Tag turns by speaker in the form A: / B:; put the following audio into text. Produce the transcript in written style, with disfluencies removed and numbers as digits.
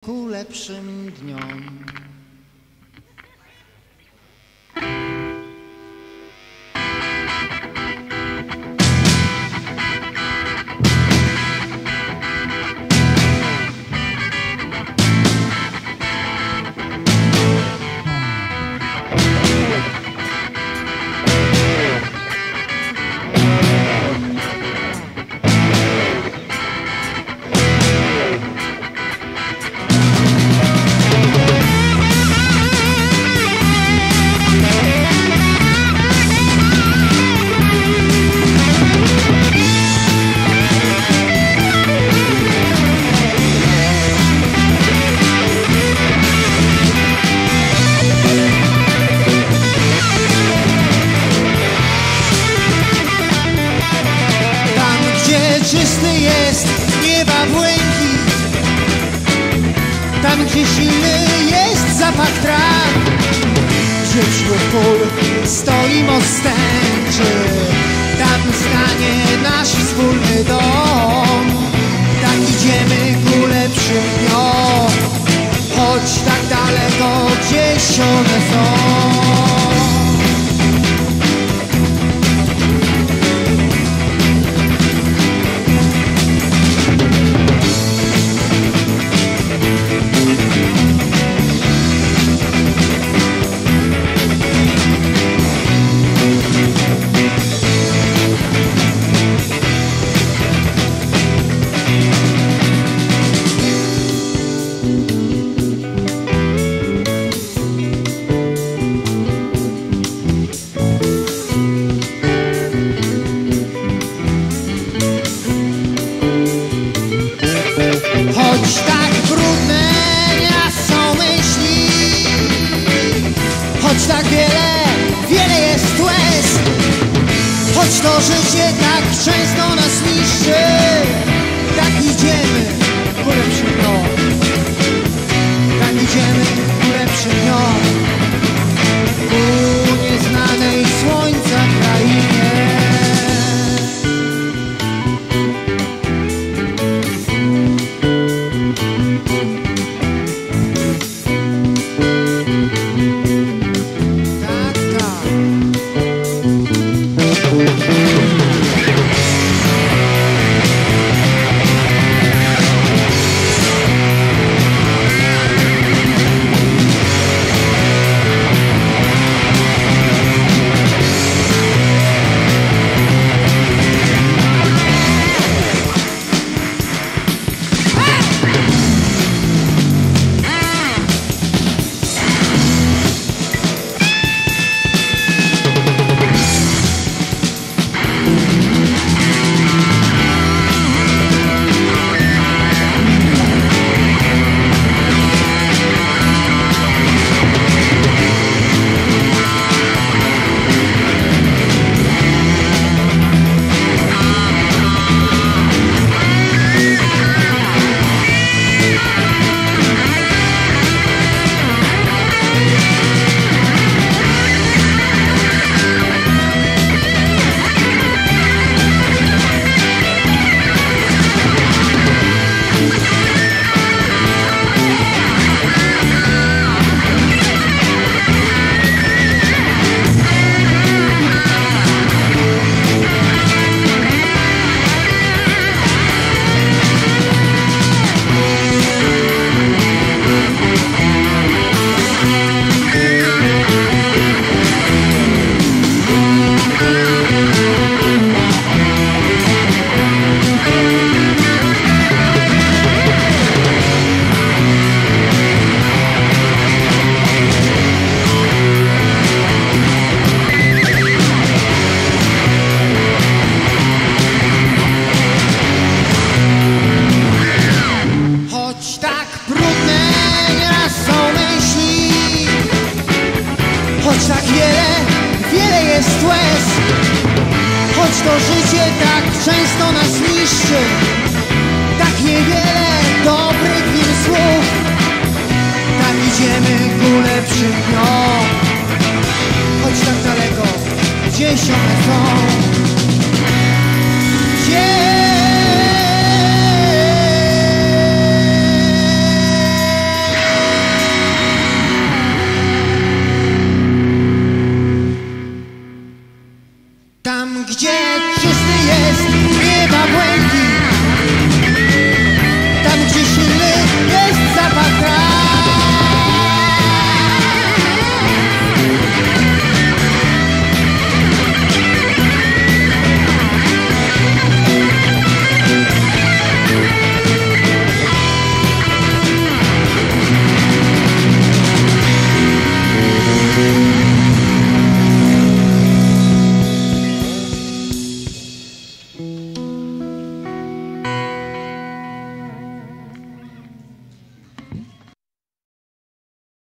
A: ku lepszym dniom.
B: Czysty jest nieba błękit, tam gdzie silny jest zapach traw, gdzie wśród pól stoi most tęczy, tam stanie nasz wspólny dom. Tak idziemy ku lepszym dniom, choć tak daleko gdzieś one są. Choć tak brudne nieraz są myśli, choć tak wiele jest łez, choć to życie tak często nas niszczy, tak idziemy ku lepszym dniom, tak idziemy ku lepszym dniom, ku nieznanej słońca krainie. Choć tak wiele jest łez, choć to życie tak często nas niszczy,